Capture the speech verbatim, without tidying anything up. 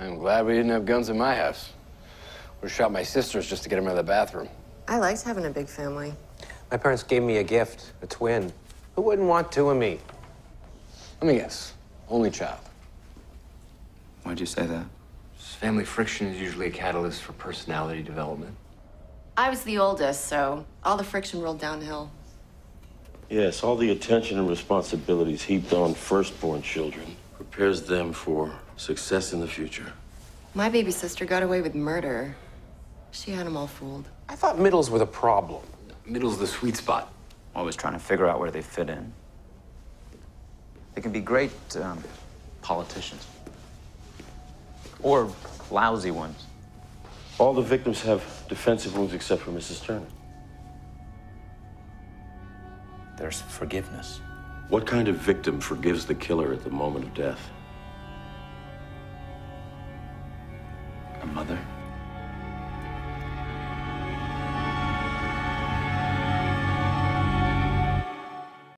I'm glad we didn't have guns in my house. We shot my sisters just to get them out of the bathroom. I liked having a big family. My parents gave me a gift, a twin. Who wouldn't want two of me? Let me guess. Only child. Why'd you say that? Family friction is usually a catalyst for personality development. I was the oldest, so all the friction rolled downhill. Yes, all the attention and responsibilities heaped on firstborn children prepares them for success in the future. My baby sister got away with murder. She had them all fooled. I thought middles were the problem. Middle's the sweet spot. Always trying to figure out where they fit in. They can be great um, politicians. Or lousy ones. All the victims have defensive wounds except for Missus Turner. There's forgiveness. What kind of victim forgives the killer at the moment of death? A mother?